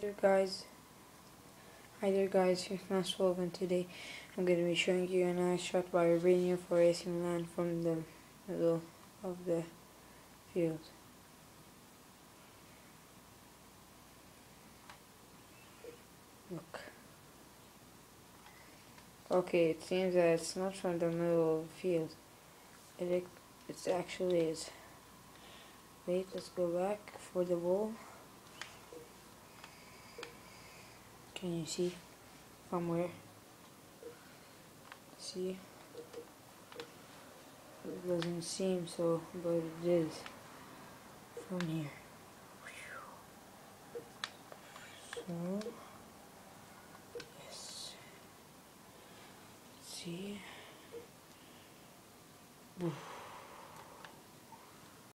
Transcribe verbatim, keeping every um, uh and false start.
there guys, hi there guys, here's Maswolf, and today I'm going to be showing you a nice shot by robhino for A C Milan from the middle of the field. Look. Okay, it seems that it's not from the middle of the field. It it's actually is. Wait, let's go back for the ball. Can you see from where? See? It doesn't seem so, but it is from here. So